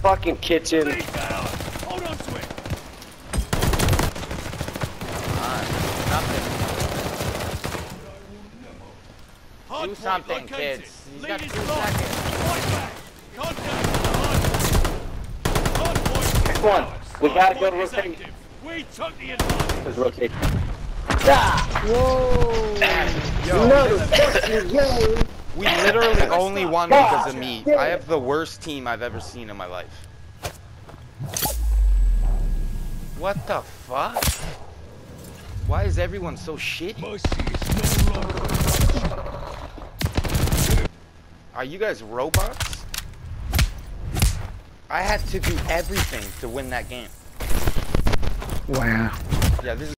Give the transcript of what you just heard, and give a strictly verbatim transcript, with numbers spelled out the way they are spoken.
fucking kitchen. Hold on to it. Do something, kids. You got two seconds. Next one. We gotta go to rotate. We took the advantage. Let's rotate. Ah! Whoa! Yo, Another fucking game. we literally only won because of me. I have the worst team I've ever seen in my life. What the fuck? Why is everyone so shitty? Are you guys robots? I had to do everything to win that game. Wow. Yeah, this is